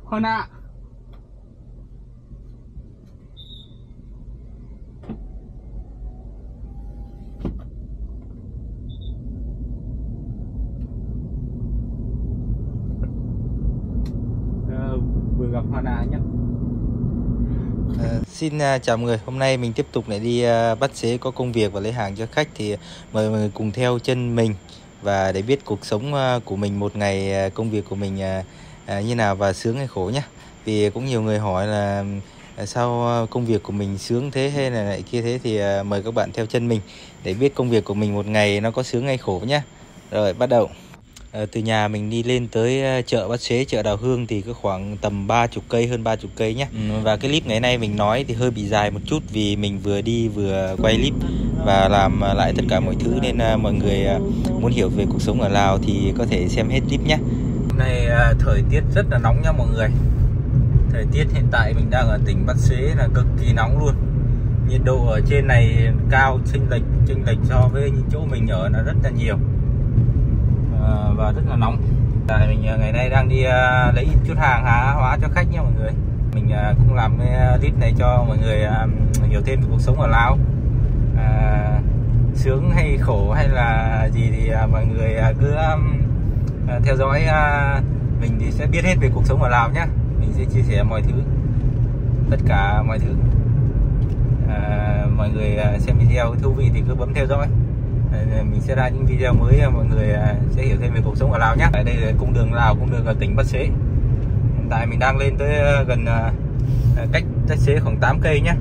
Con ạ. Vừa gặp Hoa Na nhé. Xin chào mọi người, hôm nay mình tiếp tục lại đi bắt xế có công việc và lấy hàng cho khách, thì mời mọi người cùng theo chân mình và để biết cuộc sống của mình một ngày, công việc của mình như nào và sướng hay khổ nhé. Vì cũng nhiều người hỏi là sao công việc của mình sướng thế hay là lại kia thế, thì mời các bạn theo chân mình để biết công việc của mình một ngày nó có sướng hay khổ nhé. Rồi bắt đầu. Từ nhà mình đi lên tới chợ Bát Xế, chợ Đào Hương thì có khoảng tầm 30 cây, hơn 30 cây nhé. Và cái clip ngày nay mình nói thì hơi bị dài một chút vì mình vừa đi vừa quay clip và làm lại tất cả mọi thứ, nên mọi người muốn hiểu về cuộc sống ở Lào thì có thể xem hết clip nhé. Hôm nay thời tiết rất là nóng nha mọi người. Thời tiết hiện tại mình đang ở tỉnh Bát Xế là cực kỳ nóng luôn. Nhiệt độ ở trên này cao, chênh lệch so với những chỗ mình ở là rất là nhiều. Và rất là nóng. Mình ngày nay đang đi lấy ít chút hàng hóa cho khách nha mọi người. Mình cũng làm cái clip này cho mọi người hiểu thêm về cuộc sống ở Lào. Sướng hay khổ hay là gì thì mọi người cứ theo dõi mình thì sẽ biết hết về cuộc sống ở Lào nhé. Mình sẽ chia sẻ mọi thứ, tất cả mọi thứ. Mọi người xem video thú vị thì cứ bấm theo dõi. Mình sẽ ra những video mới, mọi người sẽ hiểu thêm về cuộc sống ở Lào nhé. Ở đây là cung đường Lào, cung đường ở tỉnh Bát Xế. Hiện tại mình đang lên tới gần cách Bát Xế khoảng 8 cây nhé.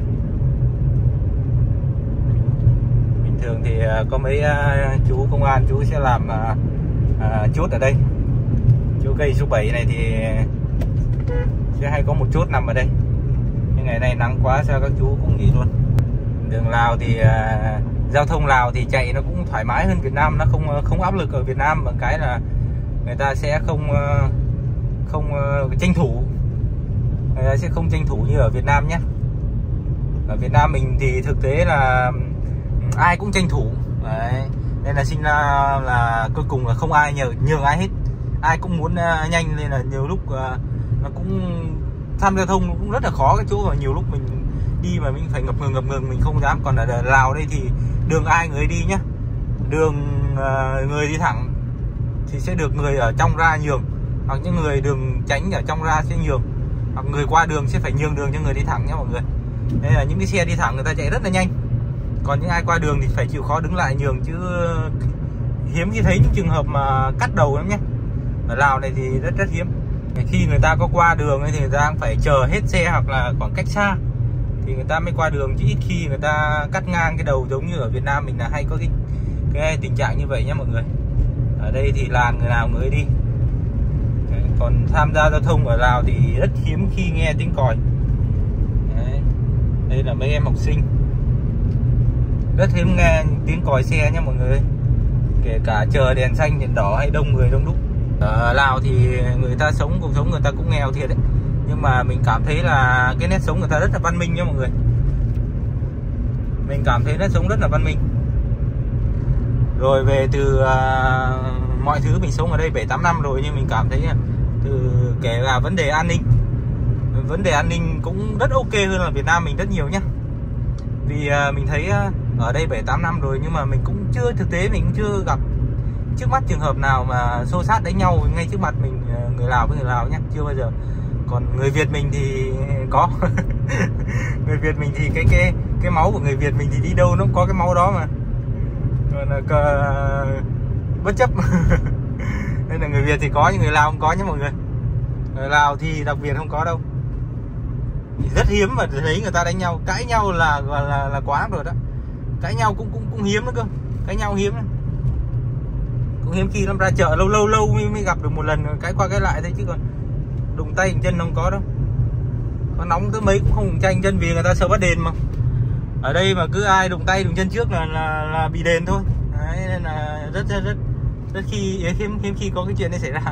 Bình thường thì có mấy chú công an, chú sẽ làm chốt ở đây. Chỗ cây số 7 này thì sẽ hay có một chốt nằm ở đây. Nhưng ngày nay nắng quá sao các chú cũng nghỉ luôn. Đường Lào thì giao thông Lào thì chạy nó cũng thoải mái hơn Việt Nam, nó không áp lực. Ở Việt Nam bằng cái là người ta sẽ không tranh thủ, người ta sẽ không tranh thủ như ở Việt Nam nhé. Ở Việt Nam mình thì thực tế là ai cũng tranh thủ. Đấy. Nên là sinh ra là cuối cùng là không ai nhường ai hết, ai cũng muốn nhanh, nên là nhiều lúc nó cũng tham giao thông cũng rất là khó. Cái chỗ mà nhiều lúc mình đi mà mình phải ngập ngừng mình không dám. Còn ở Lào đây thì đường ai người đi nhá, đường người đi thẳng thì sẽ được người ở trong ra nhường, hoặc những người đường tránh ở trong ra sẽ nhường, hoặc người qua đường sẽ phải nhường đường cho người đi thẳng nhé mọi người. Đây là những cái xe đi thẳng người ta chạy rất là nhanh, còn những ai qua đường thì phải chịu khó đứng lại nhường, chứ hiếm khi thấy những trường hợp mà cắt đầu lắm nhé. Ở Lào này thì rất hiếm. Khi người ta có qua đường thì người ta phải chờ hết xe hoặc là khoảng cách xa thì người ta mới qua đường, chứ ít khi người ta cắt ngang cái đầu giống như ở Việt Nam mình là hay có cái tình trạng như vậy nhé mọi người. Ở đây thì làn người nào người ấy đi. Đấy, còn tham gia giao thông ở Lào thì rất hiếm khi nghe tiếng còi. Đấy, đây là mấy em học sinh, rất hiếm nghe tiếng còi xe nhé mọi người. Kể cả chờ đèn xanh đèn đỏ hay đông người đông đúc. Ở Lào thì người ta sống cuộc sống người ta cũng nghèo thiệt đấy, nhưng mà mình cảm thấy là cái nét sống người ta rất là văn minh nha mọi người. Mình cảm thấy nét sống rất là văn minh. Rồi về từ mọi thứ mình sống ở đây 7-8 năm rồi, nhưng mình cảm thấy từ kể cả vấn đề an ninh cũng rất ok hơn là Việt Nam mình rất nhiều nhá. Vì mình thấy ở đây 7-8 năm rồi nhưng mà mình cũng chưa, thực tế mình cũng chưa gặp trước mắt trường hợp nào mà xô xát đánh nhau ngay trước mặt mình, người Lào với người Lào nhá, chưa bao giờ. Còn người Việt mình thì có. Người Việt mình thì cái máu của người Việt mình thì đi đâu nó cũng có cái máu đó mà. Còn bất chấp. Nên là người Việt thì có nhưng người Lào không có nhé mọi người. Người Lào thì đặc biệt không có đâu. Thì rất hiếm mà thấy người ta đánh nhau, cãi nhau là quá rồi đó. Cãi nhau cũng hiếm nữa cơ. Cãi nhau hiếm nữa. Cũng hiếm khi lắm, ra chợ lâu mới gặp được một lần cãi qua cãi lại thôi, chứ còn đụng tay đụng chân không có đâu. Có nóng tới mấy cũng không tranh chân vì người ta sợ bắt đền mà. Ở đây mà cứ ai đụng tay đụng chân trước là bị đền thôi. Đấy, nên là rất hiếm khi có cái chuyện này xảy ra.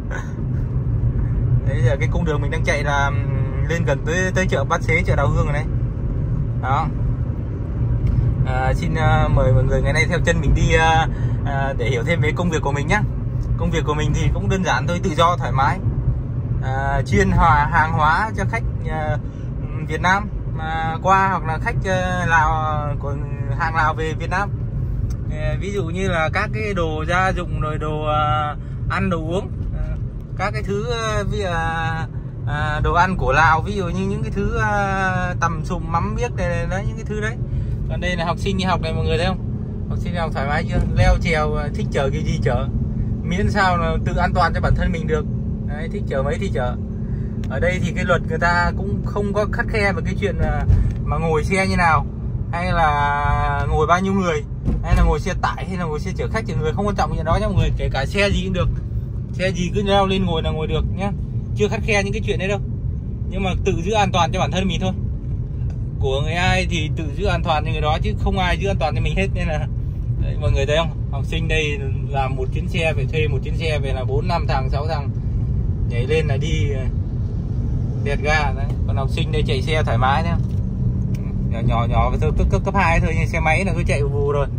Đấy là cái cung đường mình đang chạy là lên gần tới chợ Bát Xế, chợ Đào Hương rồi này. Đó. Xin mời mọi người ngày nay theo chân mình đi để hiểu thêm về công việc của mình nhé. Công việc của mình thì cũng đơn giản thôi, tự do thoải mái. chuyên hàng hóa cho khách Việt Nam mà qua, hoặc là khách Lào của hàng Lào về Việt Nam. Ví dụ như là các cái đồ gia dụng, rồi đồ ăn đồ uống, các cái thứ đồ ăn của Lào, ví dụ như những cái thứ tầm sùm mắm miếc này, đấy, những cái thứ đấy. Còn đây là học sinh đi học này mọi người thấy không? Học sinh đi học thoải mái chưa? Leo trèo, thích chở cái gì chở, miễn sao là tự an toàn cho bản thân mình được. Đấy, thích chở mấy thì chở. Ở đây thì cái luật người ta cũng không có khắt khe về cái chuyện mà ngồi xe như nào, hay là ngồi bao nhiêu người, hay là ngồi xe tải, hay là ngồi xe chở khách chở người, không quan trọng chuyện đó nha mọi người. Kể cả xe gì cũng được, xe gì cứ leo lên ngồi là ngồi được nhá, chưa khắt khe những cái chuyện đấy đâu. Nhưng mà tự giữ an toàn cho bản thân mình thôi. Của người ai thì tự giữ an toàn cho người đó, chứ không ai giữ an toàn cho mình hết. Nên là đấy, mọi người thấy không, học sinh đây làm một chuyến xe, phải thuê một chuyến xe về là 4-5 thằng 6 thằng nhảy lên là đi đẹt ga đấy. Còn học sinh đây chạy xe thoải mái nhá, nhỏ cấp 2 thôi, nhưng xe máy là cứ chạy vù rồi.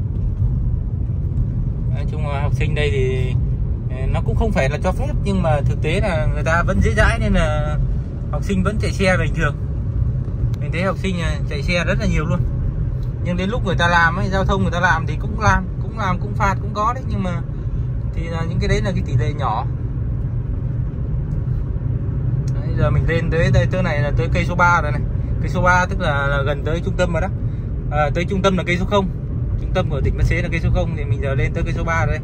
Nói chung là học sinh đây thì nó cũng không phải là cho phép, nhưng mà thực tế là người ta vẫn dễ dãi, nên là học sinh vẫn chạy xe bình thường. Mình thấy học sinh chạy xe rất là nhiều luôn. Nhưng đến lúc người ta làm ấy, giao thông người ta làm thì cũng phạt cũng có đấy, nhưng mà thì là những cái đấy là cái tỷ lệ nhỏ. Đấy, giờ mình lên tới đây, tới này là tới cây số 3 rồi này. Cây số 3 tức là gần tới trung tâm rồi đó. Tới trung tâm là cây số 0. Trung tâm của tỉnh Bát Xế là cây số 0, thì mình giờ lên tới cây số 3 rồi đây.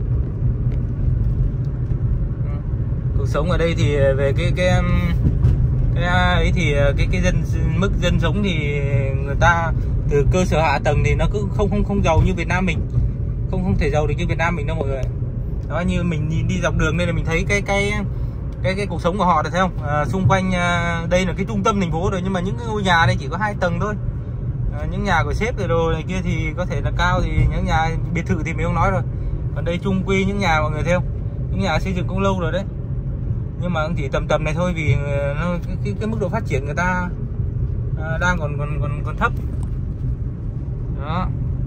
Cuộc sống ở đây thì về cái ấy thì cái mức dân sống thì người ta từ cơ sở hạ tầng thì nó cứ không giàu như Việt Nam mình, không thể giàu được như Việt Nam mình đâu mọi người. Đó, như mình nhìn đi dọc đường đây là mình thấy cái cuộc sống của họ được thấy không? Xung quanh đây là cái trung tâm thành phố rồi, nhưng mà những cái ngôi nhà đây chỉ có 2 tầng thôi. Những nhà của sếp rồi đồ này kia thì có thể là cao, thì những nhà biệt thự thì mình không nói rồi. Còn đây chung quy những nhà mọi người thấy không? Những nhà xây dựng cũng lâu rồi đấy, nhưng mà chỉ tầm này thôi, vì cái mức độ phát triển người ta đang còn thấp. Đó,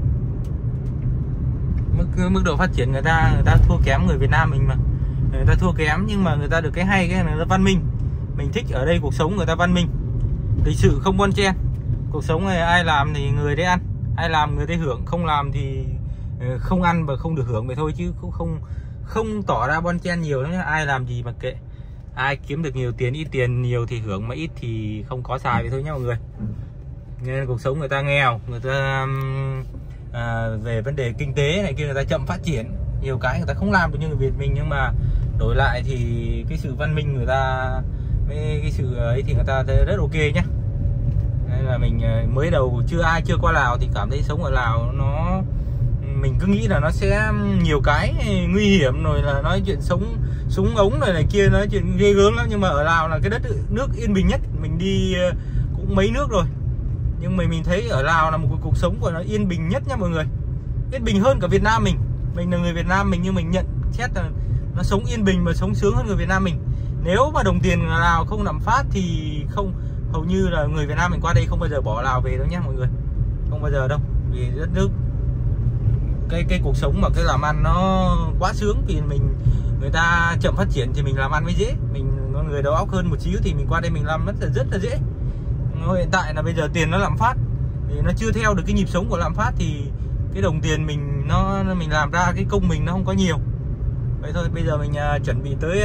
mức độ phát triển người ta thua kém người Việt Nam mình mà. Người ta thua kém, nhưng mà người ta được cái hay, cái này nó văn minh. Mình thích ở đây cuộc sống người ta văn minh, lịch sự, không bon chen. Cuộc sống này ai làm thì người đấy ăn, ai làm người đấy hưởng, không làm thì không ăn và không được hưởng vậy thôi, chứ cũng không tỏ ra bon chen nhiều lắm nhá. Ai làm gì mà kệ, ai kiếm được nhiều tiền, ít tiền nhiều thì hưởng, mà ít thì không có xài vậy thôi nhá mọi người. Nên cuộc sống người ta nghèo, người ta về vấn đề kinh tế này kia người ta chậm phát triển, nhiều cái người ta không làm được như người Việt mình, nhưng mà đổi lại thì cái sự văn minh người ta với cái sự ấy thì người ta thấy rất ok nhá. Nên là mình mới đầu chưa qua Lào thì cảm thấy sống ở Lào mình cứ nghĩ là nó sẽ nhiều cái nguy hiểm, rồi là nói chuyện súng ống này kia, nói chuyện ghê gớm lắm. Nhưng mà ở Lào là cái nước yên bình nhất. Mình đi cũng mấy nước rồi, nhưng mà mình thấy ở Lào là một cuộc sống của nó yên bình nhất nha mọi người. Yên bình hơn cả Việt Nam mình. Mình là người Việt Nam mình, nhưng mình nhận xét là nó sống yên bình và sống sướng hơn người Việt Nam mình. Nếu mà đồng tiền Lào không lạm phát thì hầu như là người Việt Nam mình qua đây không bao giờ bỏ Lào về đâu nhá mọi người, không bao giờ đâu. Vì đất nước cái cuộc sống mà cái làm ăn nó quá sướng, vì người ta chậm phát triển thì mình làm ăn mới dễ. Mình con người đầu óc hơn một xíu thì mình qua đây mình làm rất là dễ. Hiện tại là bây giờ tiền nó lạm phát thì nó chưa theo được cái nhịp sống của lạm phát, thì cái đồng tiền mình làm ra cái công mình nó không có nhiều. Vậy thôi, bây giờ mình chuẩn bị tới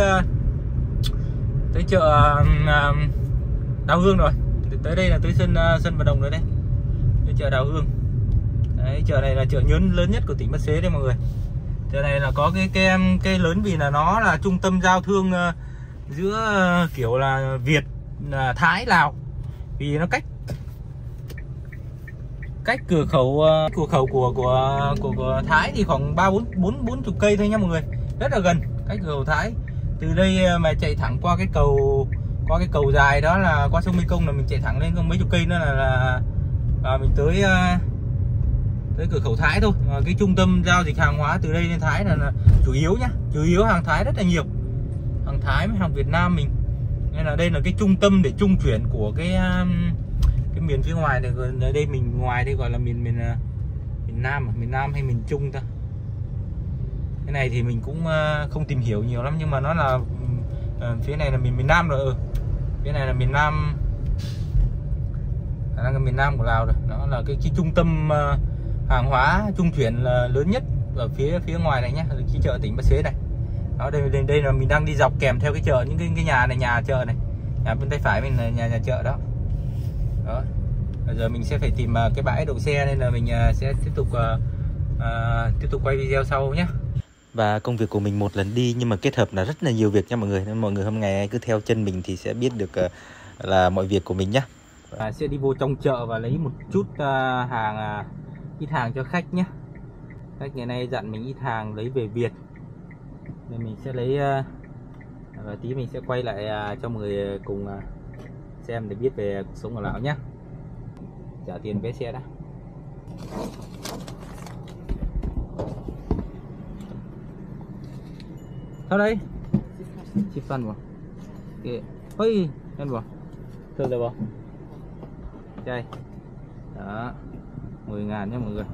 chợ Đào Hương rồi. Tới đây là tới sân vận động rồi đây. Tới chợ Đào Hương. Đấy, chợ này là chợ lớn nhất của tỉnh Bát Xế đấy mọi người. Chợ này là có cái lớn vì là nó là trung tâm giao thương giữa kiểu là Việt, Thái, Lào. Vì nó cách cửa khẩu của Thái thì khoảng 40 cây thôi nha mọi người, rất là gần. Cách cửa khẩu Thái, từ đây mà chạy thẳng qua cái cầu dài đó là qua sông Mekong, là mình chạy thẳng lên không mấy chục cây nữa là mình tới cửa khẩu Thái thôi. Cái trung tâm giao dịch hàng hóa từ đây lên Thái là chủ yếu nhá, chủ yếu hàng Thái rất là nhiều, hàng Thái với hàng Việt Nam mình. Nên là đây là cái trung tâm để trung chuyển của cái miền phía ngoài này. Ở đây mình ngoài đây gọi là miền Nam hay miền Trung ta. Cái này thì mình cũng không tìm hiểu nhiều lắm, nhưng mà nó là Phía này là miền Nam rồi. Phía này là miền Nam, là miền Nam của Lào rồi. Đó là cái trung tâm hàng hóa trung chuyển lớn nhất ở phía ngoài này nhé, cái chợ tỉnh Ba Xế này. Đó, đây là mình đang đi dọc kèm theo cái chợ, những cái nhà này, nhà chợ này, nhà bên tay phải mình là nhà chợ đó. Đó. Bây giờ mình sẽ phải tìm cái bãi đậu xe, nên là mình sẽ tiếp tục quay video sau nhé. Và công việc của mình một lần đi nhưng mà kết hợp là rất là nhiều việc nha mọi người, nên mọi người hôm nay cứ theo chân mình thì sẽ biết được là mọi việc của mình nhé. Sẽ đi vô trong chợ và lấy một chút ít hàng cho khách nhé. Khách ngày nay dặn mình ít hàng lấy về Việt, nên mình sẽ lấy và tí mình sẽ quay lại cho mọi người cùng xem để biết về cuộc sống ở Lào nhé. Trả tiền vé xe đã. Sao đây? Chip phân vào. Kệ. Ôi, nhân vào. Thôi rồi vào. Đây. Đó. 10.000 nhé mọi người.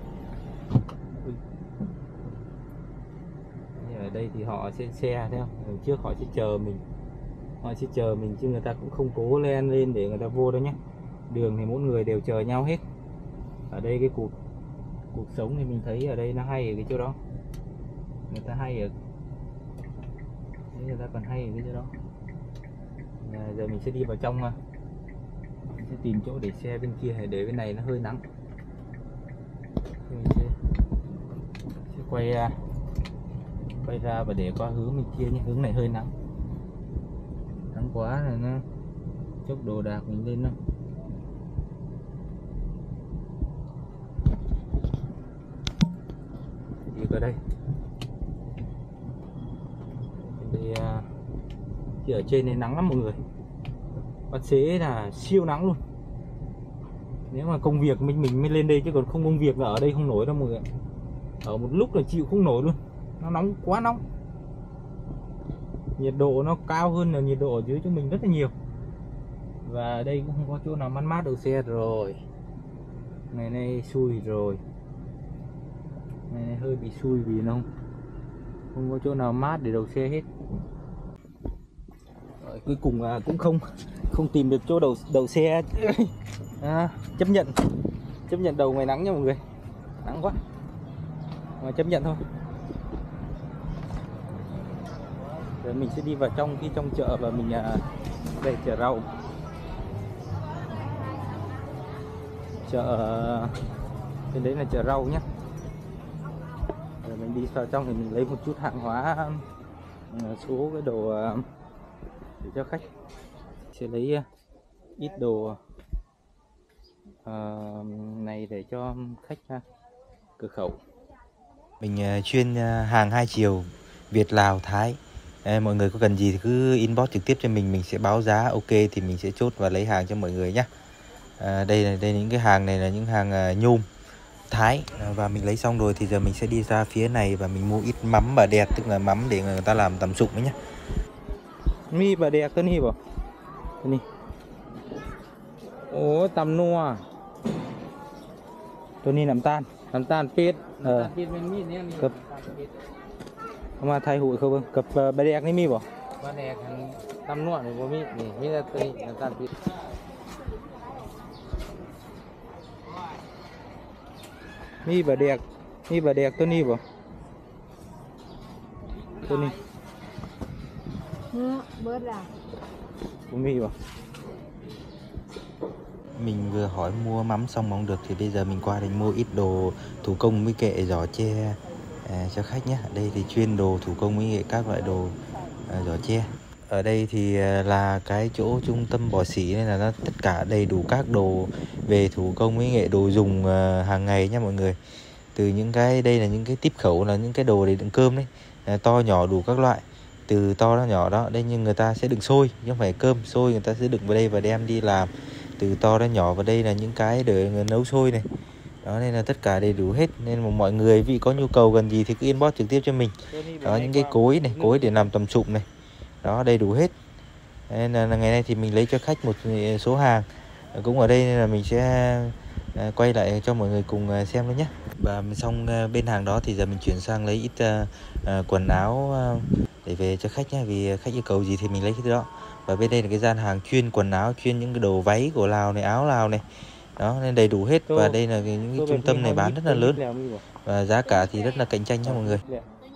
Ở đây thì họ sẽ xe theo. Ở trước họ sẽ chờ mình. Họ sẽ chờ mình chứ người ta cũng không cố lên để người ta vô đâu nhé. Đường thì mỗi người đều chờ nhau hết. Ở đây cái cuộc sống thì mình thấy ở đây nó hay ở cái chỗ đó. Người ta hay ở, người ta còn hay ở cái chỗ đó. Giờ mình sẽ đi vào trong, mình sẽ tìm chỗ để xe bên kia, hay để bên này nó hơi nắng. Mình sẽ quay ra và để qua hướng bên kia nhé, hướng này hơi nắng quá là nó chốc đồ đạc mình lên đâu. Đi vào đây. Thì ở trên này nắng lắm mọi người. Ba Xế là siêu nắng luôn. Nếu mà công việc mình mới lên đây, chứ còn không công việc là ở đây không nổi đâu mọi người. Ở một lúc là chịu không nổi luôn. Nó nóng, quá nóng. Nhiệt độ nó cao hơn là nhiệt độ ở dưới chúng mình rất là nhiều. Và đây cũng không có chỗ nào mát mát đậu xe rồi. Ngày nay xui rồi. Ngày nay hơi bị xui vì nó không có chỗ nào mát để đậu xe hết. Rồi, cuối cùng cũng không tìm được chỗ đậu xe. Chấp nhận đầu ngoài nắng nha mọi người. Nắng quá mà chấp nhận thôi. Rồi mình sẽ đi vào trong chợ và mình về chợ rau. Chợ bên đấy là chợ rau nhé. Rồi mình đi vào trong thì mình lấy một chút hàng hóa, số cái đồ để cho khách. Sẽ lấy ít đồ này để cho khách cửa khẩu. Mình chuyên hàng hai chiều Việt, Lào, Thái. Mọi người có cần gì thì cứ inbox trực tiếp cho mình sẽ báo giá ok thì mình sẽ chốt và lấy hàng cho mọi người nhé. Đây những cái hàng này là những hàng nhôm Thái, và mình lấy xong rồi thì giờ mình sẽ đi ra phía này và mình mua ít mắm bà đẹp, tức là mắm để người ta làm tẩm sụng đấy nhá. Mi bà đẹp cái này bảo. Cái này. Ồ, tầm nua.ตัวนี้น้ำตาลปี๊ดกับเอามาไทยหูเขาเบิ่งกับใบแดกนี่มีบ่ใบแดกตำนวดนี่บ่มีแต่ตัวนี้น้ำตาลปี๊ดมีใบแดกตัวนี้บ่ตัวนี้เบิดล่ะบ่มีบ่. Mình vừa hỏi mua mắm xong mà không được thì bây giờ mình qua đây mua ít đồ thủ công với kệ giỏ tre cho khách nhé. Đây thì chuyên đồ thủ công với các loại đồ giỏ tre. Ở đây thì là cái chỗ trung tâm Bò Xỉ nên là nó tất cả đầy đủ các đồ về thủ công với nghệ đồ dùng hàng ngày nha mọi người. Từ những cái đây là những cái tiếp khẩu, là những cái đồ để đựng cơm đấy, to nhỏ đủ các loại, từ to đến nhỏ đó. Đây nhưng người ta sẽ đựng xôi chứ không phải cơm, xôi người ta sẽ đựng vào đây và đem đi làm. Từ to đến nhỏ, và đây là những cái để nấu sôi này. Đó nên là tất cả đầy đủ hết, nên mà mọi người vì có nhu cầu gần gì thì cứ inbox trực tiếp cho mình. Đó, những cái cối này, cối để làm tầm sụng này. Đó, đầy đủ hết. Nên là ngày nay thì mình lấy cho khách một số hàng cũng ở đây, nên là mình sẽ quay lại cho mọi người cùng xem nữa nhé. Và xong bên hàng đó thì giờ mình chuyển sang lấy ít quần áo để về cho khách nhé, vì khách yêu cầu gì thì mình lấy cái đó. Và bên đây là cái gian hàng chuyên quần áo, chuyên những cái đồ váy của Lào này, áo Lào này, đó nên đầy đủ hết. Và đây là những cái trung tâm này bán rất là lớn và giá cả thì rất là cạnh tranh nha mọi người.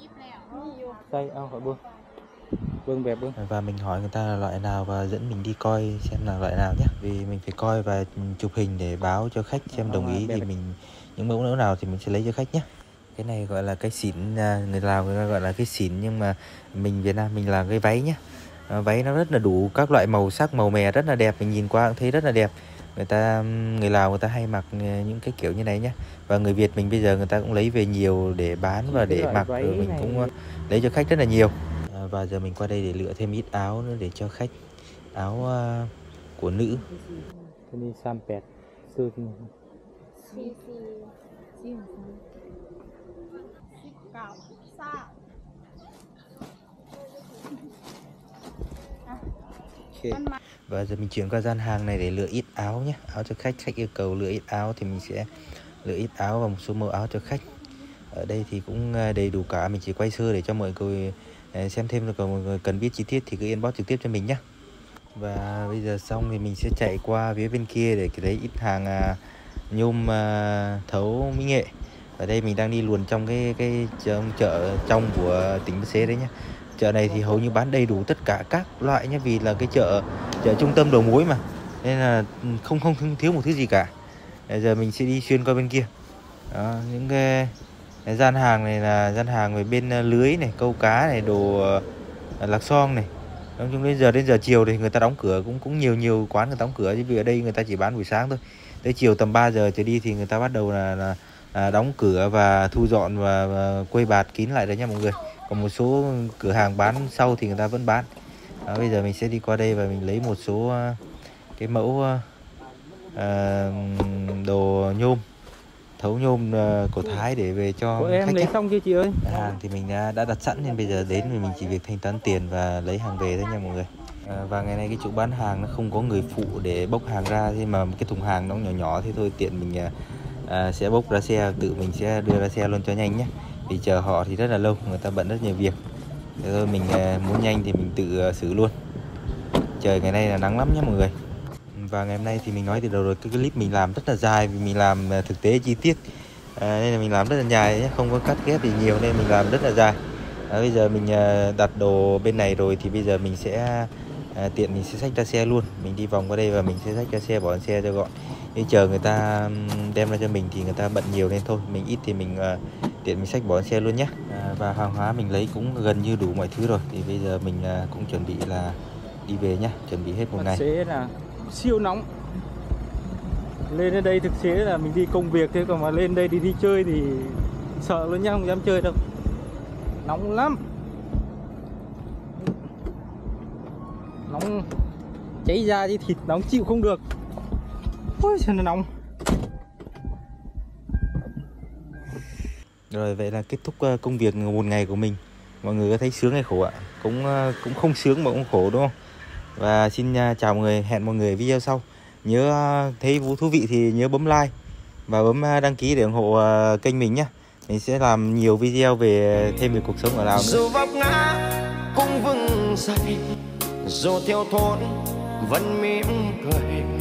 Và mình hỏi người ta là loại nào và dẫn mình đi coi xem là loại nào nhé, vì mình phải coi và chụp hình để báo cho khách xem đồng ý thì mình những mẫu nào thì mình sẽ lấy cho khách nhé. Cái này gọi là cái xỉn, người Lào người ta gọi là cái xỉn, nhưng mà mình Việt Nam mình là cái váy nhé. Váy nó rất là đủ các loại màu sắc, màu mè rất là đẹp, mình nhìn qua cũng thấy rất là đẹp. Người Lào người ta hay mặc những cái kiểu như này nhé. Và người Việt mình bây giờ người ta cũng lấy về nhiều để bán và để mặc, rồi mình cũng lấy cho khách rất là nhiều. Và giờ mình qua đây để lựa thêm ít áo nữa để cho khách, áo của nữ. Okay. Và giờ mình chuyển qua gian hàng này để lựa ít áo nhé, áo cho khách. Khách yêu cầu lựa ít áo thì mình sẽ lựa ít áo và một số mẫu áo cho khách. Ở đây thì cũng đầy đủ cả, mình chỉ quay sơ để cho mọi người xem thêm, rồi còn mọi người cần biết chi tiết thì cứ inbox trực tiếp cho mình nhé. Và bây giờ xong thì mình sẽ chạy qua phía bên kia để lấy ít hàng nhôm thấu mỹ nghệ. Ở đây mình đang đi luồn trong cái chợ trong của tỉnh Bến Tre đấy nhé. Chợ này thì hầu như bán đầy đủ tất cả các loại nhé, vì là cái chợ trung tâm đầu mối mà, nên là không thiếu một thứ gì cả. Bây giờ mình sẽ đi xuyên qua bên kia. Đó, những cái gian hàng này là gian hàng về bên lưới này, câu cá này, đồ lạc son này. Nói chung đến giờ chiều thì người ta đóng cửa, cũng nhiều quán người ta đóng cửa, chứ vì ở đây người ta chỉ bán buổi sáng thôi. Tới chiều tầm 3 giờ trở đi thì người ta bắt đầu là đóng cửa và thu dọn và quây bạt kín lại đấy nha mọi người. Còn một số cửa hàng bán sau thì người ta vẫn bán. Đó, bây giờ mình sẽ đi qua đây và mình lấy một số cái mẫu đồ nhôm, thấu nhôm của Thái để về cho khách. Em lấy xong chưa chị ơi? Hàng thì mình đã đặt sẵn, nên bây giờ đến thì mình chỉ việc thanh toán tiền và lấy hàng về thôi nha mọi người. Và ngày nay cái chỗ bán hàng nó không có người phụ để bốc hàng ra, nhưng mà cái thùng hàng nó nhỏ nhỏ thế thôi, tiện mình sẽ bốc ra xe, tự mình sẽ đưa ra xe luôn cho nhanh nhé. Vì chờ họ thì rất là lâu, người ta bận rất nhiều việc. Thế thôi mình muốn nhanh thì mình tự xử luôn. Trời ngày nay là nắng lắm nhé mọi người. Và ngày hôm nay thì mình nói từ đầu rồi, cái clip mình làm rất là dài vì mình làm thực tế chi tiết, nên là mình làm rất là dài nhé, không có cắt ghép gì nhiều nên mình làm rất là dài. Bây giờ mình đặt đồ bên này rồi thì bây giờ mình sẽ tiện mình sẽ xách ra xe luôn. Mình đi vòng qua đây và mình sẽ xách ra xe, bỏ lên xe cho gọn. Nếu chờ người ta đem ra cho mình thì người ta bận nhiều nên thôi, mình ít thì mình tiện mình xách bỏ lên xe luôn nhé. Và hàng hóa mình lấy cũng gần như đủ mọi thứ rồi, thì bây giờ mình cũng chuẩn bị là đi về nhá, chuẩn bị hết một ngày. Sẽ là siêu nóng. Lên đến đây thực tế là mình đi công việc thế, còn mà lên đây đi chơi thì sợ luôn nhá, không dám chơi đâu. Nóng lắm. Nóng cháy da chứ thịt nóng chịu không được. Ôi sao nó nóng. Rồi vậy là kết thúc công việc một ngày của mình. Mọi người có thấy sướng hay khổ ạ? Cũng không sướng mà cũng khổ đúng không? Và xin chào mọi người, hẹn mọi người video sau. Nhớ thấy thú vị thì nhớ bấm like và bấm đăng ký để ủng hộ kênh mình nhé. Mình sẽ làm nhiều video về thêm về cuộc sống ở Lào nữa. Dù vấp ngã cũng vững dậy, dù thiếu thốn vẫn mỉm cười.